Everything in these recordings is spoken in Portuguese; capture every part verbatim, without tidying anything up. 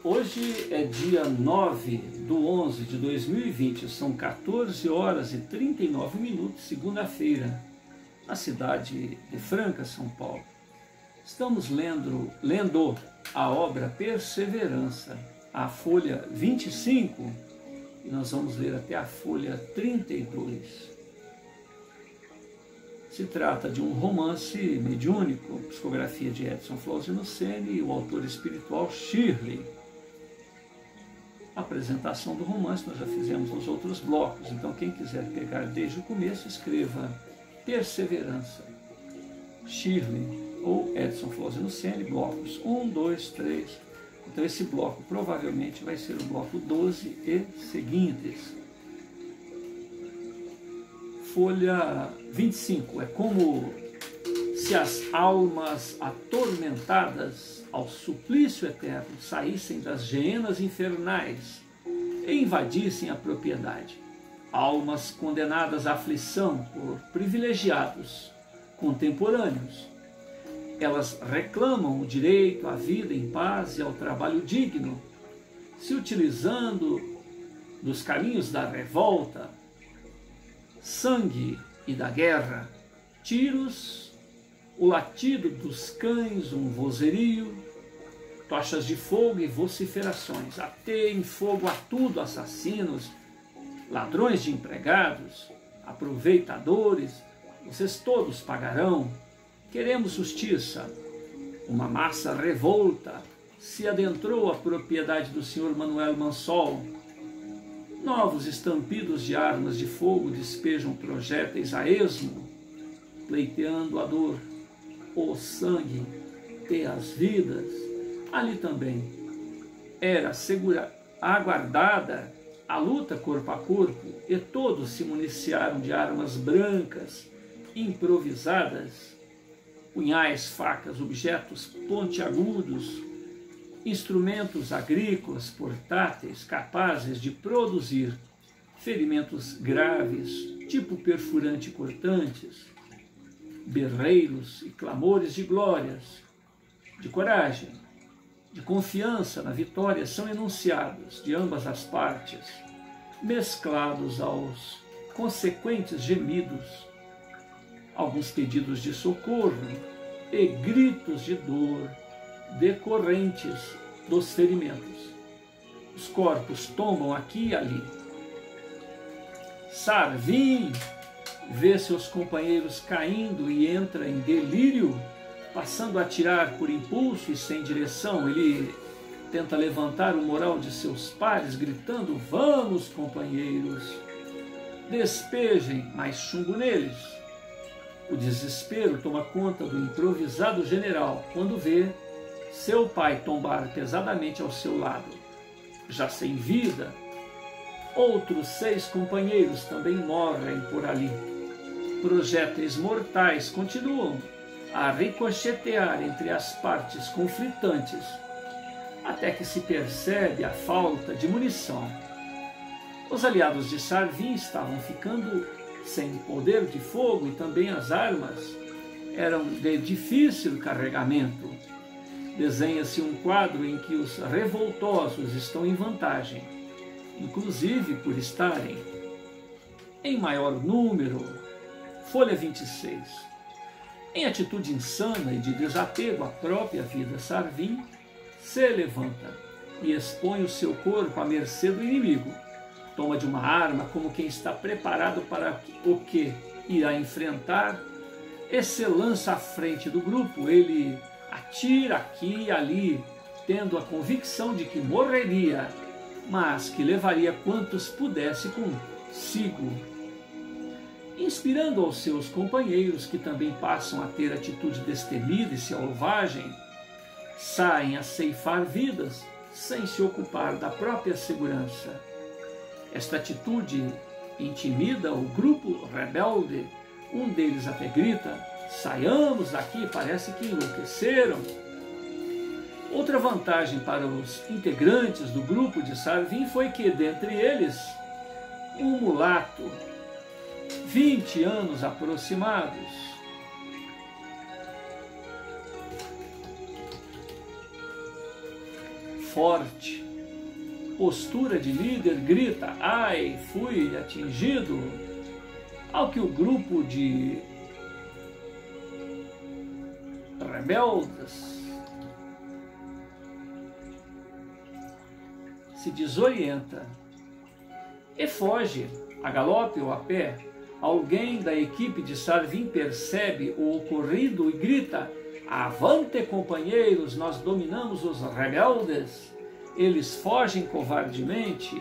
Hoje é dia nove do onze de dois mil e vinte, são quatorze horas e trinta e nove minutos, segunda-feira, na cidade de Franca, São Paulo. Estamos lendo, lendo a obra Perseverança, a folha vinte e cinco, e nós vamos ler até a folha trinta e dois. Se trata de um romance mediúnico, psicografia de Edson Flauzino Sene e o autor espiritual Shirley. A apresentação do romance nós já fizemos nos outros blocos, então quem quiser pegar desde o começo, escreva Perseverança, Shirley ou Edson Flauzino Sene, blocos um, dois, três. Então esse bloco provavelmente vai ser o bloco doze e seguintes. Folha vinte e cinco, é como se as almas atormentadas ao suplício eterno saíssem das geenas infernais e invadissem a propriedade. Almas condenadas à aflição por privilegiados contemporâneos. Elas reclamam o direito à vida em paz e ao trabalho digno, se utilizando dos caminhos da revolta, sangue e da guerra, tiros, o latido dos cães, um vozerio, tochas de fogo e vociferações. Ateiem fogo a tudo, assassinos, ladrões de empregados, aproveitadores, vocês todos pagarão. Queremos justiça. Uma massa revolta se adentrou à propriedade do senhor Manuel Mansol. Novos estampidos de armas de fogo despejam projéteis a esmo, pleiteando a dor, o sangue e as vidas. Ali também era segura, aguardada a luta corpo a corpo, e todos se municiaram de armas brancas, improvisadas, punhais, facas, objetos pontiagudos, instrumentos agrícolas portáteis capazes de produzir ferimentos graves, tipo perfurante e cortantes, berreiros e clamores de glórias, de coragem, de confiança na vitória são enunciados de ambas as partes, mesclados aos consequentes gemidos, alguns pedidos de socorro e gritos de dor decorrentes dos ferimentos. Os corpos tombam aqui e ali. Sarvin vê seus companheiros caindo e entra em delírio, passando a atirar por impulso e sem direção. Ele tenta levantar o moral de seus pares, gritando: vamos, companheiros, despejem mais chumbo neles. O desespero toma conta do improvisado general quando vê seu pai tombar pesadamente ao seu lado, já sem vida. Outros seis companheiros também morrem por ali. Projéteis mortais continuam a ricochetear entre as partes conflitantes, até que se percebe a falta de munição. Os aliados de Sarvin estavam ficando sem poder de fogo e também as armas eram de difícil carregamento. Desenha-se um quadro em que os revoltosos estão em vantagem, inclusive por estarem em maior número. Folha vinte e seis. Em atitude insana e de desapego à própria vida, Sarvin se levanta e expõe o seu corpo à mercê do inimigo. Toma de uma arma como quem está preparado para o que irá enfrentar e se lança à frente do grupo. Ele atira aqui e ali, tendo a convicção de que morreria, mas que levaria quantos pudesse consigo. Inspirando aos seus companheiros, que também passam a ter atitude destemida e selvagem, saem a ceifar vidas sem se ocupar da própria segurança. Esta atitude intimida o grupo rebelde. Um deles até grita: saiamos daqui, parece que enlouqueceram. Outra vantagem para os integrantes do grupo de Sarvin foi que, dentre eles, um mulato, vinte anos aproximados, forte. Postura de líder grita: ai, fui atingido. Ao que o grupo de rebeldes se desorienta e foge, a galope ou a pé. Alguém da equipe de Sarvin percebe o ocorrido e grita: avante, companheiros, nós dominamos os rebeldes. Eles fogem covardemente.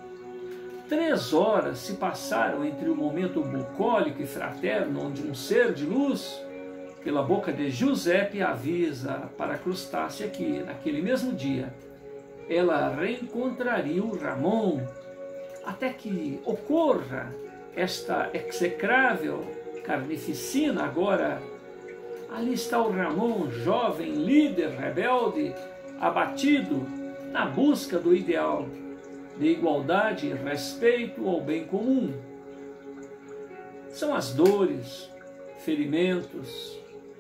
Três horas se passaram entre o momento bucólico e fraterno, onde um ser de luz, pela boca de Giuseppe, avisa para a crustácea que, naquele mesmo dia, ela reencontraria o Ramon, até que ocorra esta execrável carnificina. Agora, ali está o Ramon, jovem líder rebelde, abatido na busca do ideal de igualdade e respeito ao bem comum. São as dores, ferimentos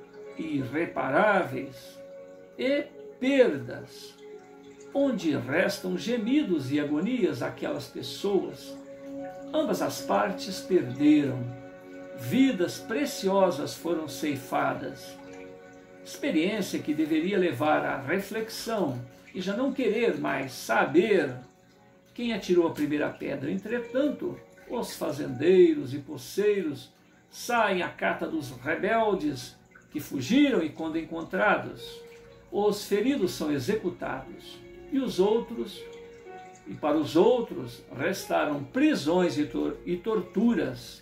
irreparáveis e perdas, onde restam gemidos e agonias àquelas pessoas. Ambas as partes perderam, vidas preciosas foram ceifadas. Experiência que deveria levar à reflexão e já não querer mais saber quem atirou a primeira pedra. Entretanto, os fazendeiros e poceiros saem à cata dos rebeldes que fugiram e, quando encontrados, os feridos são executados. E os outros, e para os outros, restaram prisões e, tor e torturas.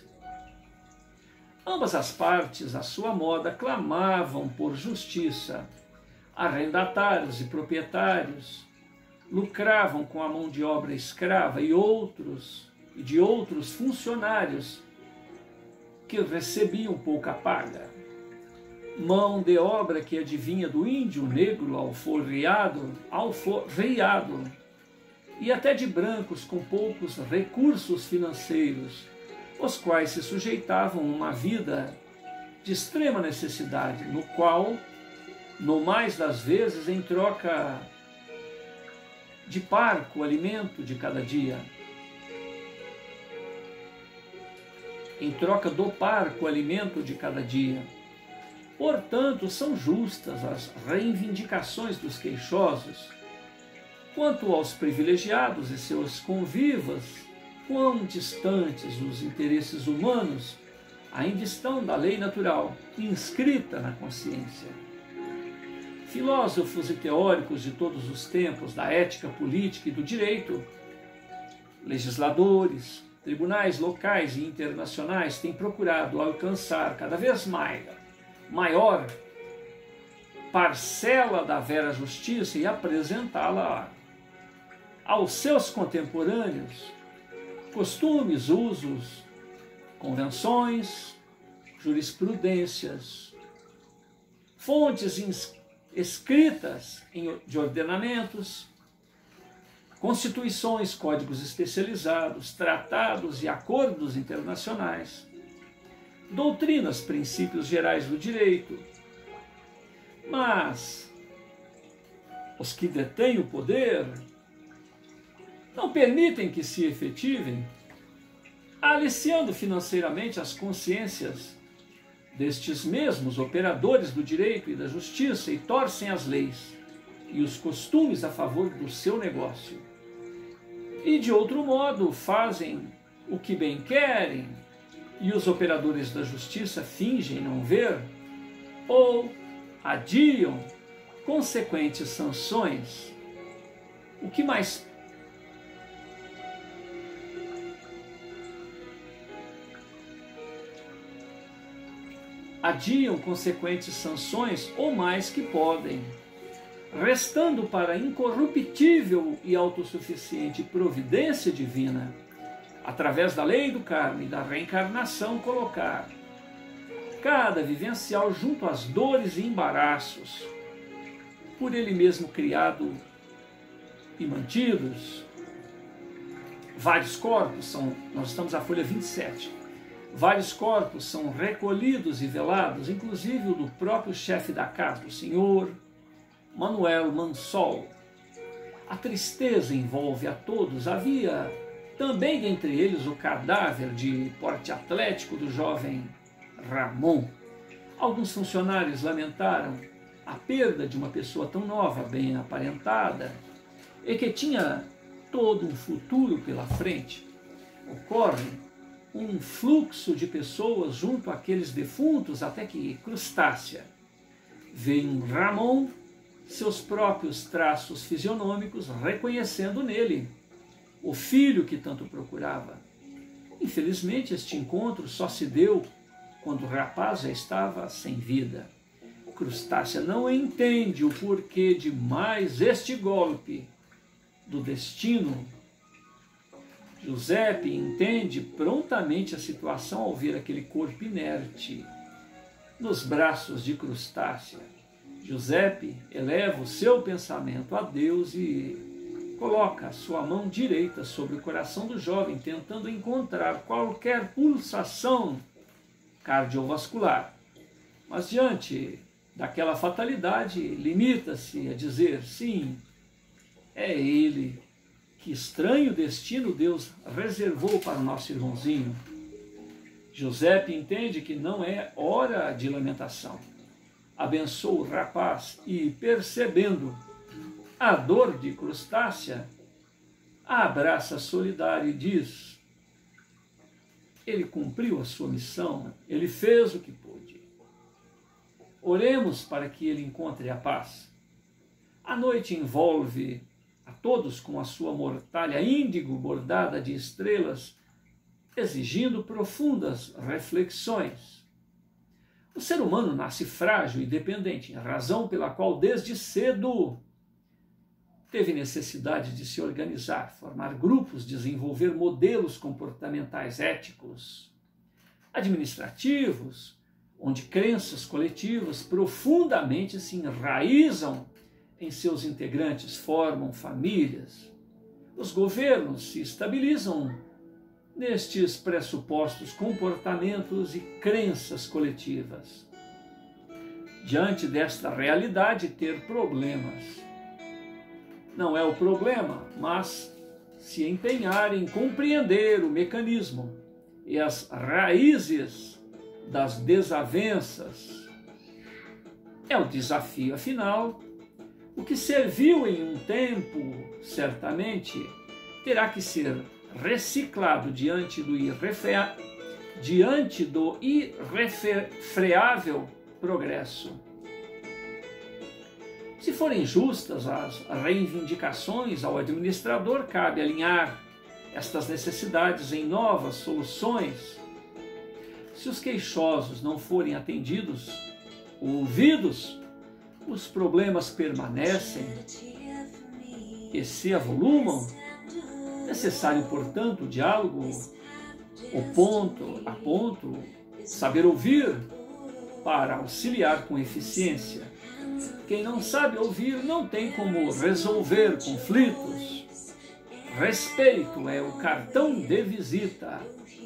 Ambas as partes, à sua moda, clamavam por justiça. Arrendatários e proprietários lucravam com a mão de obra escrava e outros, e de outros funcionários que recebiam pouca paga. Mão de obra que adivinha do índio negro alforriado, alforriado, e até de brancos com poucos recursos financeiros, os quais se sujeitavam a uma vida de extrema necessidade, no qual, no mais das vezes, em troca de parco alimento de cada dia, em troca do parco alimento de cada dia. Portanto, são justas as reivindicações dos queixosos. Quanto aos privilegiados e seus convivas, quão distantes os interesses humanos ainda estão da lei natural, inscrita na consciência. Filósofos e teóricos de todos os tempos, da ética política e do direito, legisladores, tribunais locais e internacionais têm procurado alcançar cada vez mais maior parcela da vera justiça e apresentá-la aos seus contemporâneos. Costumes, usos, convenções, jurisprudências, fontes escritas de ordenamentos, constituições, códigos especializados, tratados e acordos internacionais, doutrinas, princípios gerais do direito. Mas os que detêm o poder não permitem que se efetivem, aliciando financeiramente as consciências destes mesmos operadores do direito e da justiça, e torcem as leis e os costumes a favor do seu negócio. E, de outro modo, fazem o que bem querem, e os operadores da justiça fingem não ver, ou adiam consequentes sanções. O que mais adiam consequentes sanções ou mais que podem, restando para a incorruptível e autossuficiente providência divina, através da lei do karma e da reencarnação, colocar cada vivencial junto às dores e embaraços, por ele mesmo criado e mantidos. Vários corpos são, nós estamos à folha vinte e sete, vários corpos são recolhidos e velados, inclusive o do próprio chefe da casa, o senhor Manuel Mansol. A tristeza envolve a todos. Havia também dentre eles o cadáver de porte atlético do jovem Ramon. Alguns funcionários lamentaram a perda de uma pessoa tão nova, bem aparentada, e que tinha todo um futuro pela frente. Ocorre um fluxo de pessoas junto àqueles defuntos, até que Crustácea vê em Ramon seus próprios traços fisionômicos, reconhecendo nele o filho que tanto procurava. Infelizmente, este encontro só se deu quando o rapaz já estava sem vida. Crustácea não entende o porquê de mais este golpe do destino. Giuseppe entende prontamente a situação ao ver aquele corpo inerte nos braços de Crustácea. Giuseppe eleva o seu pensamento a Deus e coloca a sua mão direita sobre o coração do jovem, tentando encontrar qualquer pulsação cardiovascular. Mas diante daquela fatalidade, limita-se a dizer: sim, é ele. Que estranho destino Deus reservou para o nosso irmãozinho. Giuseppe entende que não é hora de lamentação. Abençoa o rapaz e, percebendo a dor de Crustácea, a abraça solidário e diz: ele cumpriu a sua missão, ele fez o que pôde. Oremos para que ele encontre a paz. A noite envolve a todos com a sua mortalha índigo bordada de estrelas, exigindo profundas reflexões. O ser humano nasce frágil e dependente, razão pela qual desde cedo teve necessidade de se organizar, formar grupos, desenvolver modelos comportamentais éticos, administrativos, onde crenças coletivas profundamente se enraizam em seus integrantes, formam famílias. Os governos se estabilizam nestes pressupostos, comportamentos e crenças coletivas. Diante desta realidade, ter problemas não é o problema, mas se empenhar em compreender o mecanismo e as raízes das desavenças é o desafio. Afinal, o que serviu em um tempo, certamente, terá que ser reciclado diante do, irrefre... diante do irrefreável progresso. Se forem justas as reivindicações ao administrador, cabe alinhar estas necessidades em novas soluções. Se os queixosos não forem atendidos, ouvidos, os problemas permanecem e se avolumam. Necessário, portanto, o diálogo, o ponto a ponto, saber ouvir para auxiliar com eficiência. Quem não sabe ouvir não tem como resolver conflitos. Respeito é o cartão de visita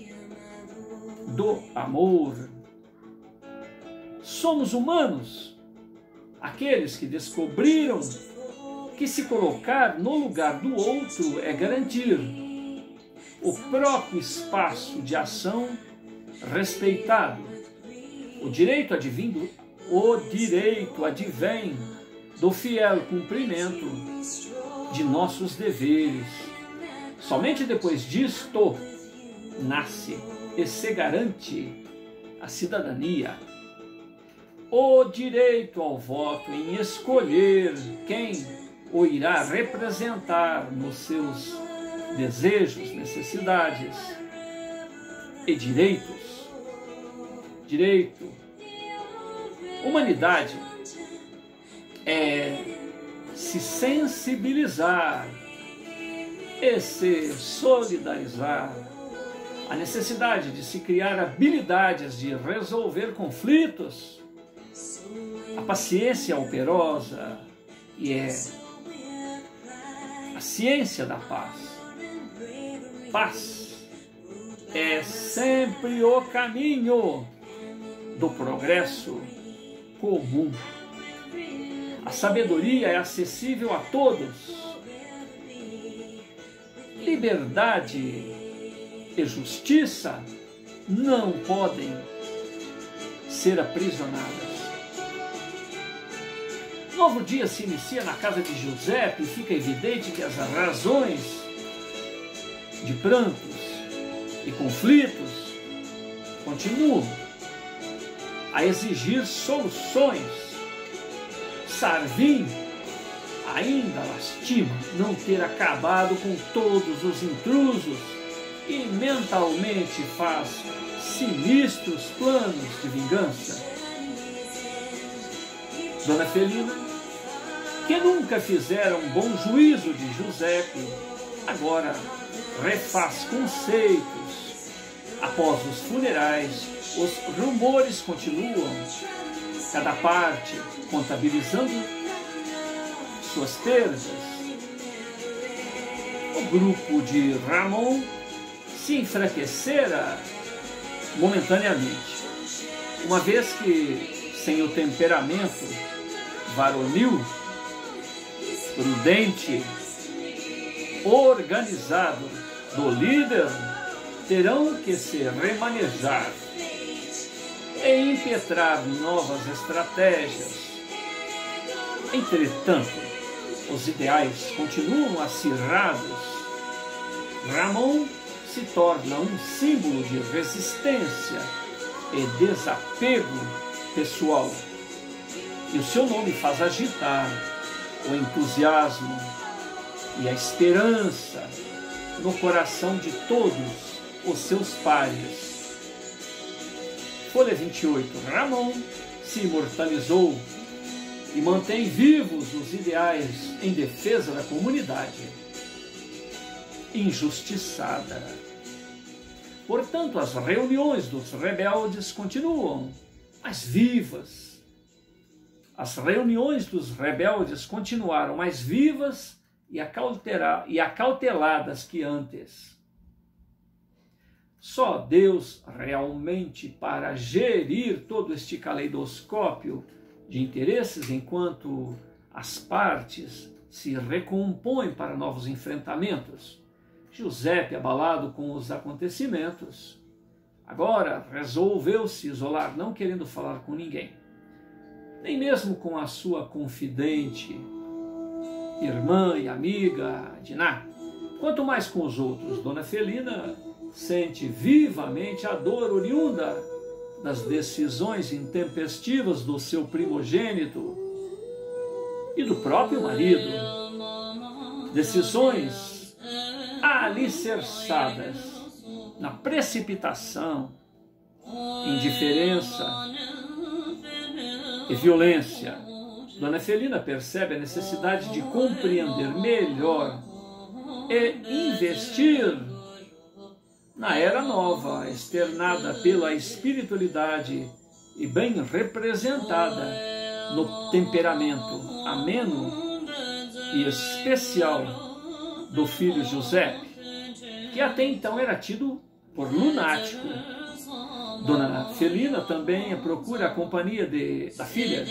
do amor. Somos humanos, aqueles que descobriram que se colocar no lugar do outro é garantir o próprio espaço de ação respeitado. O direito advindo, o direito advém do fiel cumprimento de nossos deveres. Somente depois disto nasce e se garante a cidadania. O direito ao voto em escolher quem o irá representar nos seus desejos, necessidades e direitos. Direito, humanidade é se sensibilizar e se solidarizar. A necessidade de se criar habilidades de resolver conflitos. A paciência operosa e é a ciência da paz. Paz é sempre o caminho do progresso comum. A sabedoria é acessível a todos liberdade e justiça não podem ser aprisionadas. Novo dia se inicia na casa de José e fica evidente que as razões de prantos e conflitos continuam a exigir soluções. Sarvim ainda lastima não ter acabado com todos os intrusos e mentalmente faz sinistros planos de vingança. Dona Felina, que nunca fizera um bom juízo de Giuseppe, agora refaz conceitos. Após os funerais, os rumores continuam, cada parte contabilizando suas perdas. O grupo de Ramon se enfraquecera momentaneamente, uma vez que, sem o temperamento varonil, prudente, organizado do líder, terão que se remanejar e impetrar novas estratégias. Entretanto, os ideais continuam acirrados. Ramon se torna um símbolo de resistência e desapego pessoal, e o seu nome faz agitar o entusiasmo e a esperança no coração de todos os seus pares. Folha vinte e oito. Ramon se imortalizou e mantém vivos os ideais em defesa da comunidade injustiçada. Portanto, as reuniões dos rebeldes continuam, mas vivas. As reuniões dos rebeldes continuaram mais vivas e acauteladas que antes. Só Deus realmente para gerir todo este caleidoscópio de interesses, enquanto as partes se recompõem para novos enfrentamentos. Giuseppe, abalado com os acontecimentos, agora resolveu se isolar, não querendo falar com ninguém, nem mesmo com a sua confidente, irmã e amiga Diná. Quanto mais com os outros. Dona Felina sente vivamente a dor oriunda das decisões intempestivas do seu primogênito e do próprio marido. Decisões alicerçadas na precipitação, indiferença e violência. Dona Felina percebe a necessidade de compreender melhor e investir na era nova, externada pela espiritualidade e bem representada no temperamento ameno e especial do filho Giuseppe, que até então era tido por lunático. Dona Felina também procura a companhia de, da filha,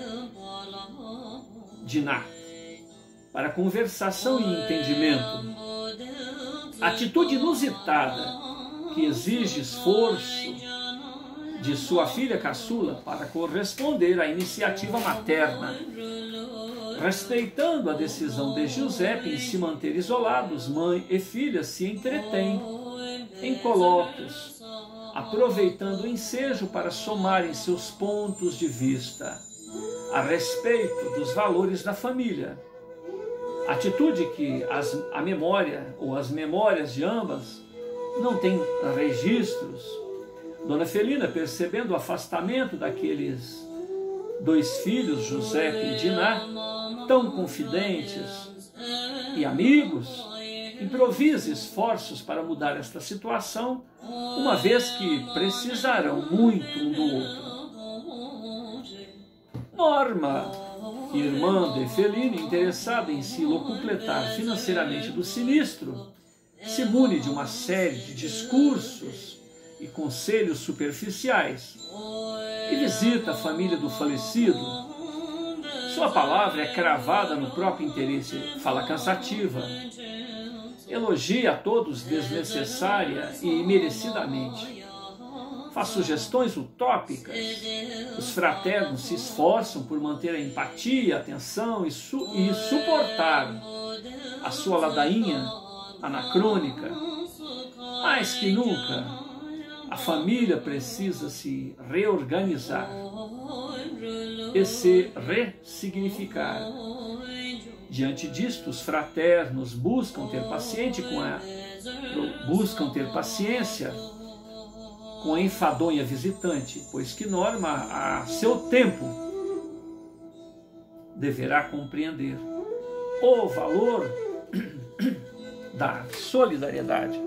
Diná, para conversação e entendimento. Atitude inusitada que exige esforço de sua filha caçula para corresponder à iniciativa materna. Respeitando a decisão de Giuseppe em se manter isolados, mãe e filha se entretêm em colóquios, aproveitando o ensejo para somarem seus pontos de vista a respeito dos valores da família. Atitude que as, a memória ou as memórias de ambas não têm registros. Dona Felina, percebendo o afastamento daqueles dois filhos, Giuseppe e Diná, tão confidentes e amigos, improvisa esforços para mudar esta situação, uma vez que precisarão muito um do outro. Norma, irmã de Felina, interessada em se locupletar financeiramente do sinistro, se mune de uma série de discursos e conselhos superficiais e visita a família do falecido. Sua palavra é cravada no próprio interesse, fala cansativa elogia a todos desnecessária e merecidamente. Faz sugestões utópicas. Os fraternos se esforçam por manter a empatia, a atenção e, su e suportar a sua ladainha anacrônica. Mais que nunca, a família precisa se reorganizar e se ressignificar. Diante disto, os fraternos buscam ter paciente com a, buscam ter paciência com a enfadonha visitante, pois que Norma, a seu tempo, deverá compreender o valor da solidariedade.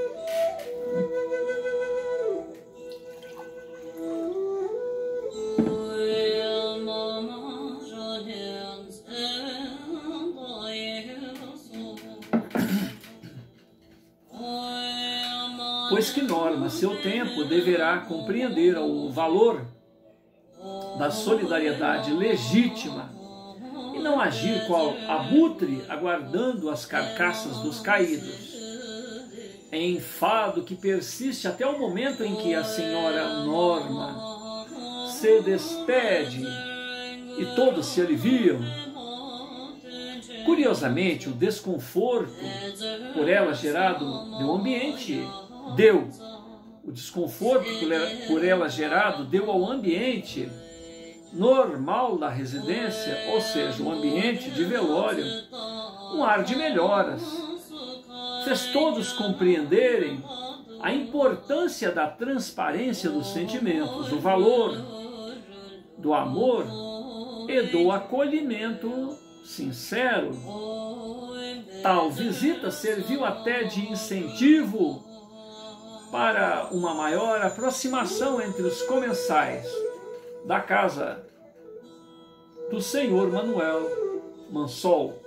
Pois que Norma, a seu tempo, deverá compreender o valor da solidariedade legítima e não agir qual abutre aguardando as carcaças dos caídos. É enfado que persiste até o momento em que a senhora Norma se despede e todos se aliviam. Curiosamente, o desconforto por ela gerado do ambiente deu. O desconforto por ela gerado deu ao ambiente normal da residência, ou seja, o ambiente de velório, um ar de melhoras. Fez todos compreenderem a importância da transparência dos sentimentos, o valor do amor e do acolhimento sincero. Tal visita serviu até de incentivo para uma maior aproximação entre os comensais da casa do senhor Manuel Mansol.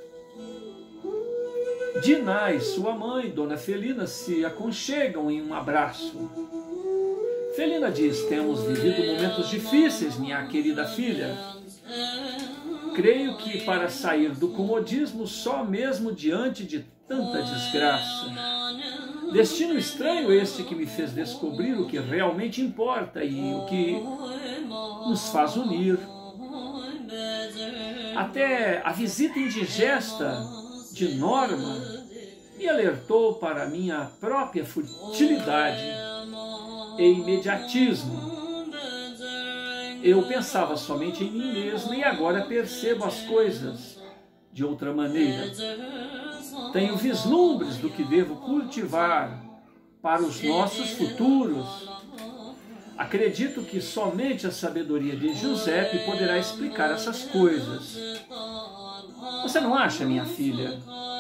Diná e sua mãe, Dona Felina, se aconchegam em um abraço. Felina diz: temos vivido momentos difíceis, minha querida filha. Creio que para sair do comodismo só mesmo diante de tanta desgraça. Destino estranho este que me fez descobrir o que realmente importa e o que nos faz unir. Até a visita indigesta de Norma me alertou para minha própria futilidade e imediatismo. Eu pensava somente em mim mesmo e agora percebo as coisas de outra maneira. Tenho vislumbres do que devo cultivar para os nossos futuros. Acredito que somente a sabedoria de Giuseppe poderá explicar essas coisas. Você não acha, minha filha?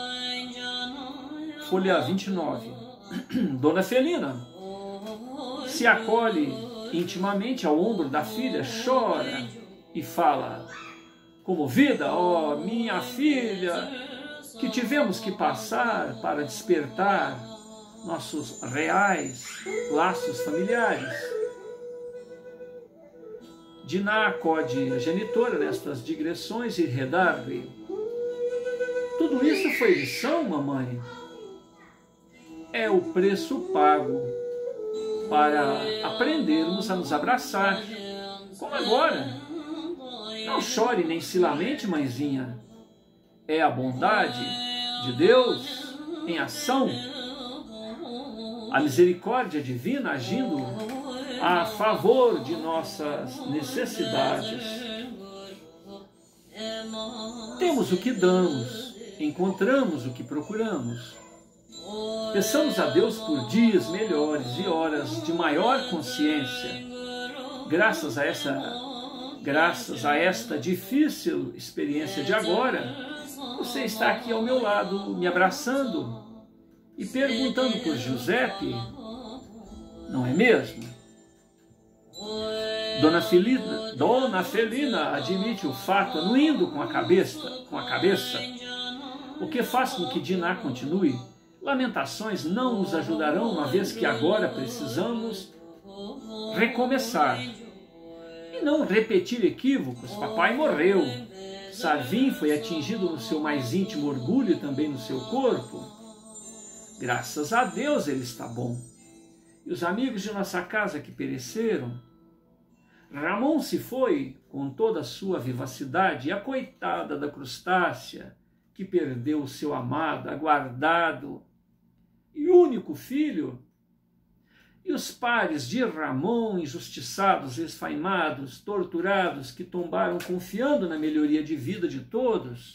Folha vinte e nove. Dona Felina se acolhe intimamente ao ombro da filha, chora e fala, comovida: ó, minha filha, que tivemos que passar para despertar nossos reais laços familiares. Diná acode a genitora nestas digressões e redargue: tudo isso foi lição, mamãe? É o preço pago para aprendermos a nos abraçar, como agora. Não chore nem se lamente, mãezinha. É a bondade de Deus em ação, a misericórdia divina agindo a favor de nossas necessidades. Temos o que damos, encontramos o que procuramos. Peçamos a Deus por dias melhores e horas de maior consciência. Graças a essa, graças a esta difícil experiência de agora, você está aqui ao meu lado, me abraçando e perguntando por Giuseppe, não é mesmo? Dona Felina, Dona Felina admite o fato, anuindo com a cabeça, com a cabeça, o que faz com que Diná continue. Lamentações não nos ajudarão, uma vez que agora precisamos recomeçar e não repetir equívocos. Papai morreu, Sarvin foi atingido no seu mais íntimo orgulho e também no seu corpo. Graças a Deus ele está bom. E os amigos de nossa casa que pereceram? Ramon se foi com toda a sua vivacidade, e a coitada da crustácea, que perdeu o seu amado, aguardado e único filho. E os pares de Ramon, injustiçados, esfaimados, torturados, que tombaram confiando na melhoria de vida de todos.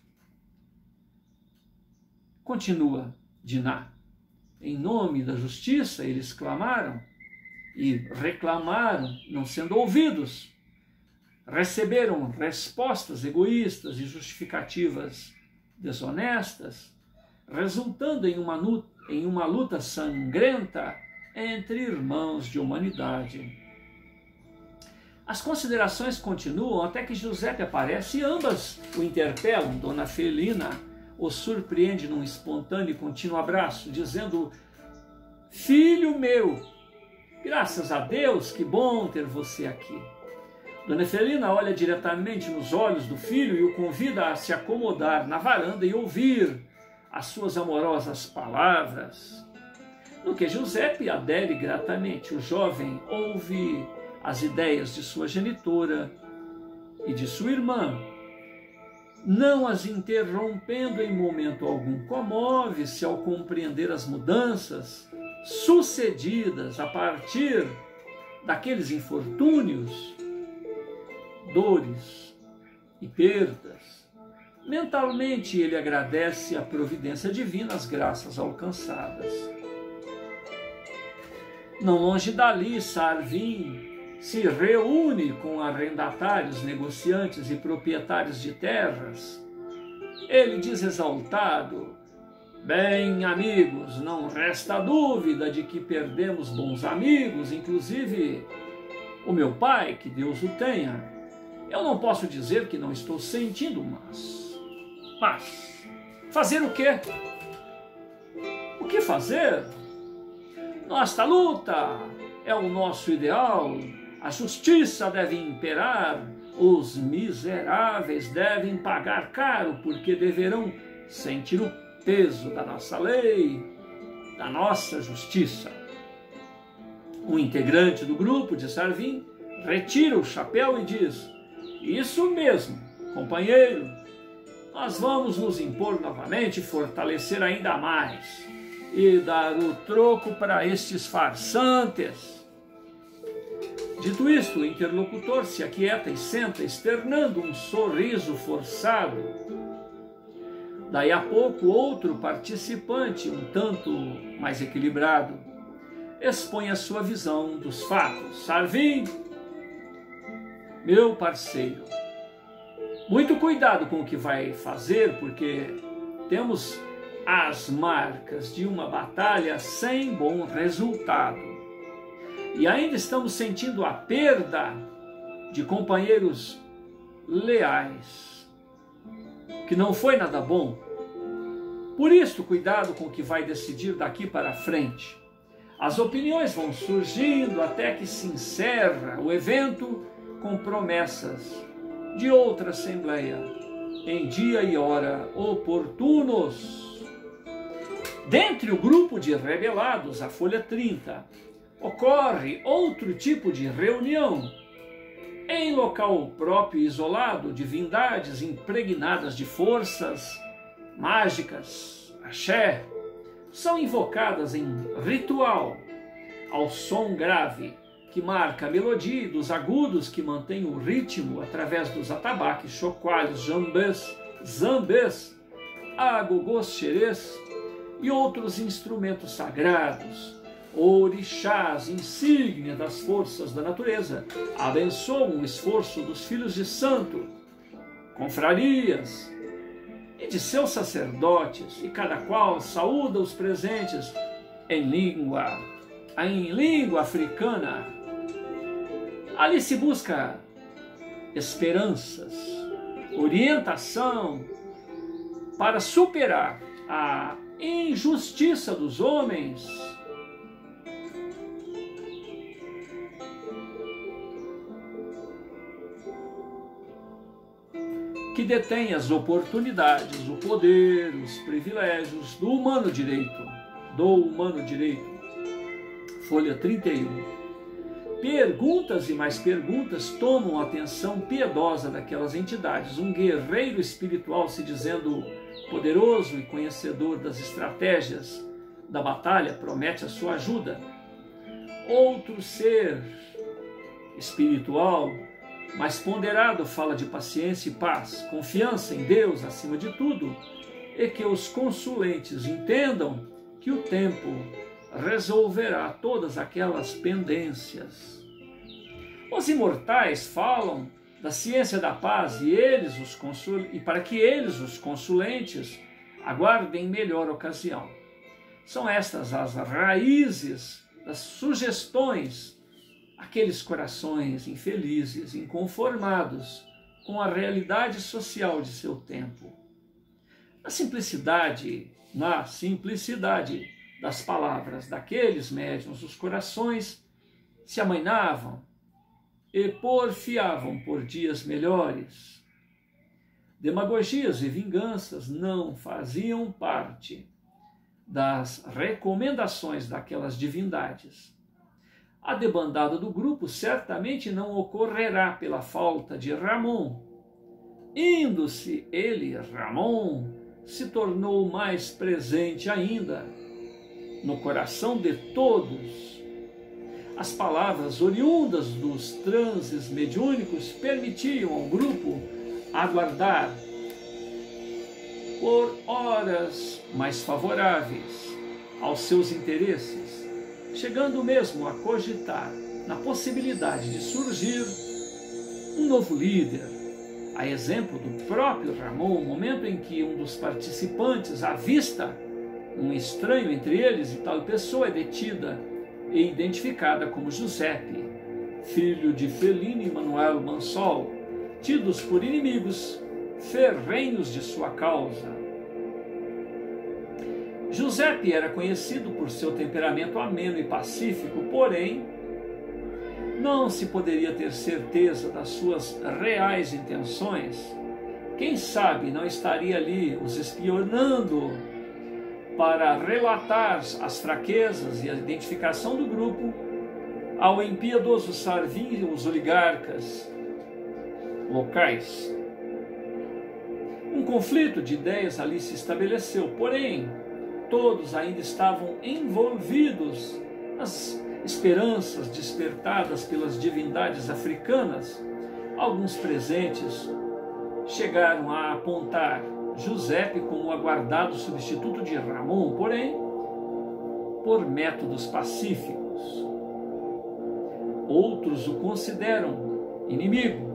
Continua Diná. Em nome da justiça, eles clamaram e reclamaram, não sendo ouvidos. Receberam respostas egoístas e justificativas desonestas, resultando em uma, em uma luta sangrenta entre irmãos de humanidade. As considerações continuam até que Giuseppe aparece e ambas o interpelam. Dona Felina o surpreende num espontâneo e contínuo abraço, dizendo: filho meu, graças a Deus, que bom ter você aqui. Dona Felina olha diretamente nos olhos do filho e o convida a se acomodar na varanda e ouvir as suas amorosas palavras. No que Giuseppe adere gratamente. O jovem ouve as ideias de sua genitora e de sua irmã, não as interrompendo em momento algum. Comove-se ao compreender as mudanças sucedidas a partir daqueles infortúnios, dores e perdas. Mentalmente ele agradece a providência divina, as graças alcançadas. Não longe dali, Sarvin se reúne com arrendatários, negociantes e proprietários de terras. Ele diz exaltado: bem, amigos, não resta dúvida de que perdemos bons amigos, inclusive o meu pai, que Deus o tenha. Eu não posso dizer que não estou sentindo, mas... Mas... fazer o quê? O que fazer? Nossa luta é o nosso ideal. A justiça deve imperar, os miseráveis devem pagar caro, porque deverão sentir o peso da nossa lei, da nossa justiça. Um integrante do grupo de Sarvin retira o chapéu e diz: isso mesmo, companheiro, nós vamos nos impor novamente, fortalecer ainda mais e dar o troco para estes farsantes. Dito isto, o interlocutor se aquieta e senta, externando um sorriso forçado. Daí a pouco, outro participante, um tanto mais equilibrado, expõe a sua visão dos fatos. Sarvin, meu parceiro, muito cuidado com o que vai fazer, porque temos as marcas de uma batalha sem bom resultado. E ainda estamos sentindo a perda de companheiros leais, que não foi nada bom. Por isso, cuidado com o que vai decidir daqui para frente. As opiniões vão surgindo até que se encerra o evento com promessas de outra assembleia, em dia e hora oportunos. Dentre o grupo de rebelados, a folha trinta, ocorre outro tipo de reunião. Em local próprio e isolado, divindades impregnadas de forças mágicas, axé, são invocadas em ritual, ao som grave que marca a melodia e dos agudos que mantém o ritmo através dos atabaques, chocalhos, jambês, zambês, agogôs, xerês e outros instrumentos sagrados. Orixás, insígnia das forças da natureza, abençoam o esforço dos filhos de santo, confrarias e de seus sacerdotes, e cada qual saúda os presentes em língua, em língua africana. Ali se busca esperanças, orientação para superar a injustiça dos homens, que detém as oportunidades, o poder, os privilégios do humano direito. do humano direito. Folha trinta e um. Perguntas e mais perguntas tomam a atenção piedosa daquelas entidades. Um guerreiro espiritual se dizendo poderoso e conhecedor das estratégias da batalha promete a sua ajuda. Outro ser espiritual mais ponderado fala de paciência e paz, confiança em Deus acima de tudo, e que os consulentes entendam que o tempo resolverá todas aquelas pendências. Os imortais falam da ciência da paz e eles os consul... e para que eles, os consulentes, aguardem melhor ocasião. São estas as raízes das sugestões àqueles corações infelizes, inconformados com a realidade social de seu tempo. Na simplicidade, na simplicidade das palavras daqueles médiuns, os corações se amainavam e porfiavam por dias melhores. Demagogias e vinganças não faziam parte das recomendações daquelas divindades. A debandada do grupo certamente não ocorrerá pela falta de Ramon. Indo-se ele, Ramon, se tornou mais presente ainda no coração de todos. As palavras oriundas dos transes mediúnicos permitiam ao grupo aguardar por horas mais favoráveis aos seus interesses, chegando mesmo a cogitar na possibilidade de surgir um novo líder, a exemplo do próprio Ramon, o momento em que um dos participantes avista um estranho entre eles e tal pessoa é detida e identificada como Giuseppe, filho de Felino e Manuel Mansol, tidos por inimigos ferrenhos de sua causa. Giuseppe era conhecido por seu temperamento ameno e pacífico, porém, não se poderia ter certeza das suas reais intenções. Quem sabe não estaria ali os espionando para relatar as fraquezas e a identificação do grupo ao impiedoso Sarvin e os oligarcas locais. Um conflito de ideias ali se estabeleceu, porém, todos ainda estavam envolvidos nas esperanças despertadas pelas divindades africanas. Alguns presentes chegaram a apontar Giuseppe como o aguardado substituto de Ramon, porém, por métodos pacíficos. Outros o consideram inimigo,